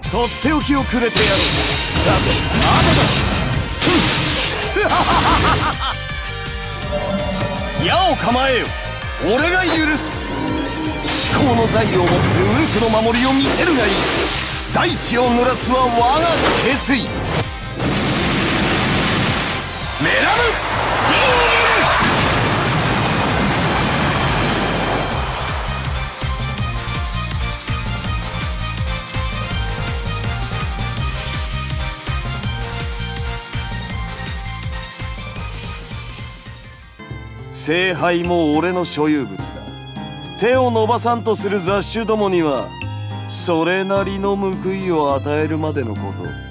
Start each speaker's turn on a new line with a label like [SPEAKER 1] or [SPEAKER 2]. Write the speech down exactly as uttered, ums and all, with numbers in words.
[SPEAKER 1] とっておきをくれてやる。さてまだだ。矢を構えよ、俺が許す。至高の財をもってウルクの守りを見せるがいい。大地を濡らすは我が決水。メラムディール。聖杯も俺の所有物だ。手を伸ばさんとする雑種どもにはそれなりの報いを与えるまでのこと。